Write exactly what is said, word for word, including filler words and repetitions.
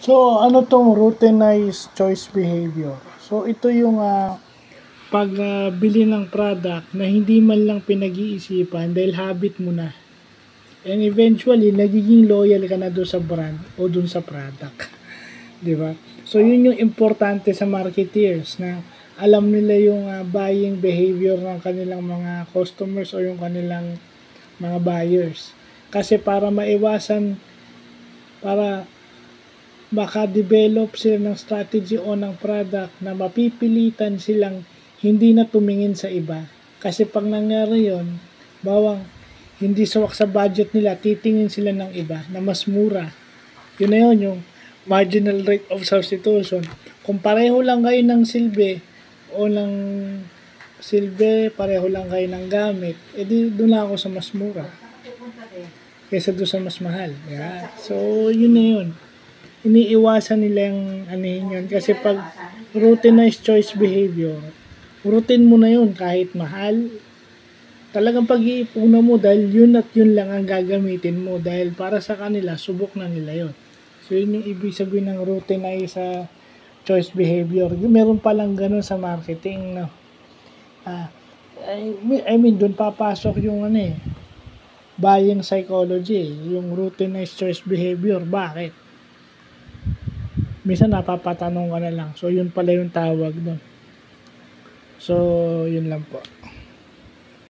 So, ano tong routinized choice behavior? So, ito yung uh, pagbili uh, ng product na hindi man lang pinag-iisipan dahil habit mo na. And eventually, nagiging loyal ka na doon sa brand o doon sa product. Di ba? So, yun yung importante sa marketeers na alam nila yung uh, buying behavior ng kanilang mga customers o yung kanilang mga buyers. Kasi para maiwasan, para maka-develop sila ng strategy o ng product na mapipilitan silang hindi na tumingin sa iba. Kasi pag nangyari yun, bawang hindi suwak sa budget nila, titingin sila ng iba na mas mura. Yun na yun, yung marginal rate of substitution. Kung pareho lang kayo ng silbi o ng silbi, pareho lang kayo ng gamit, edi doon lang ako sa mas mura kaysa doon sa mas mahal. Yeah. So, yun na yun. Iniiwasan nila yung ano yun. Kasi pag routinized choice behavior, routine mo na yun kahit mahal. Talagang pag-iipunan mo dahil yun at yun lang ang gagamitin mo dahil para sa kanila, subok na nila yun. So, yun yung ibig sabihin ng routinized uh, choice behavior. Meron palang ganun sa marketing, no? Uh, I, I mean, dun papasok yung ano eh, buying psychology, yung routinized choice behavior. Bakit? Minsan napapatanong ka na lang. So, yun pala yung tawag doon. So, yun lang po.